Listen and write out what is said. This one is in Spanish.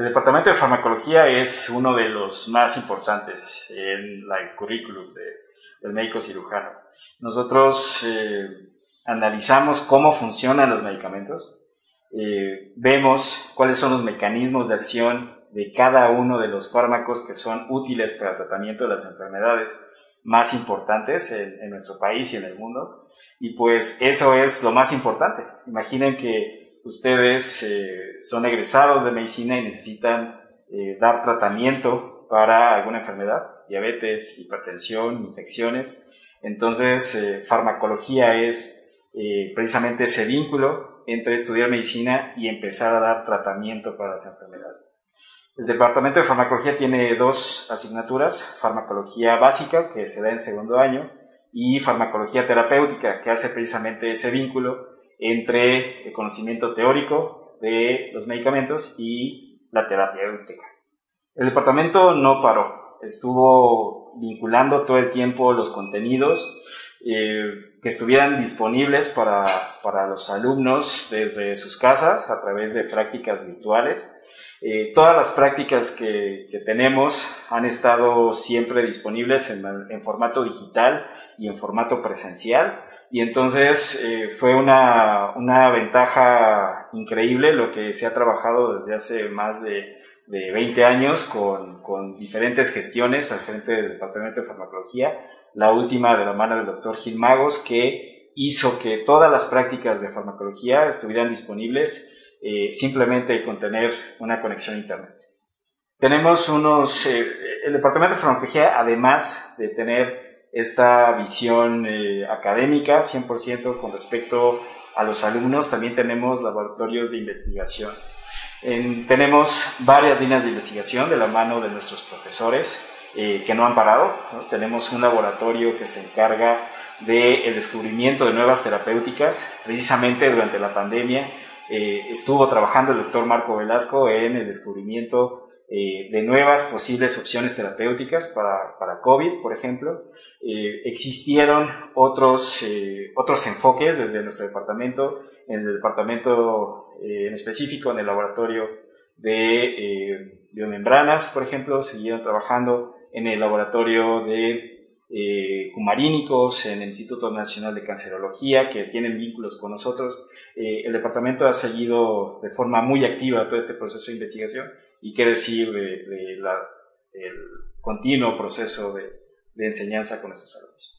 departamento de farmacología es uno de los más importantes en el currículum del médico cirujano. Nosotros analizamos cómo funcionan los medicamentos, vemos cuáles son los mecanismos de acción de cada uno de los fármacos que son útiles para el tratamiento de las enfermedades más importantes en nuestro país y en el mundo. Y pues eso es lo más importante. Imaginen que ustedes son egresados de medicina y necesitan dar tratamiento para alguna enfermedad, diabetes, hipertensión, infecciones. Entonces, farmacología es precisamente ese vínculo entre estudiar medicina y empezar a dar tratamiento para las enfermedades. El departamento de farmacología tiene dos asignaturas: farmacología básica, que se da en segundo año, y farmacología terapéutica, que hace precisamente ese vínculo entre el conocimiento teórico de los medicamentos y la terapéutica. El departamento no paró, estuvo vinculando todo el tiempo los contenidos que estuvieran disponibles para los alumnos desde sus casas a través de prácticas virtuales. Todas las prácticas que tenemos han estado siempre disponibles en formato digital y en formato presencial, y entonces fue una ventaja increíble lo que se ha trabajado desde hace más de 20 años con diferentes gestiones al frente del Departamento de Farmacología, la última de la mano del doctor Gil Magos, que hizo que todas las prácticas de farmacología estuvieran disponibles simplemente con tener una conexión a internet. Tenemos el departamento de farmacología, además de tener esta visión académica 100% con respecto a los alumnos, también tenemos laboratorios de investigación. Tenemos varias líneas de investigación de la mano de nuestros profesores que no han parado, ¿no? Tenemos un laboratorio que se encarga del descubrimiento de nuevas terapéuticas. Precisamente durante la pandemia estuvo trabajando el doctor Marco Velasco en el descubrimiento de nuevas posibles opciones terapéuticas para COVID, por ejemplo. Existieron otros enfoques desde nuestro departamento, en el departamento en específico, en el laboratorio de biomembranas, por ejemplo, siguieron trabajando en el laboratorio de cumarínicos, en el Instituto Nacional de Cancerología, que tienen vínculos con nosotros. El departamento ha seguido de forma muy activa todo este proceso de investigación, y qué decir del continuo proceso de enseñanza con nuestros alumnos.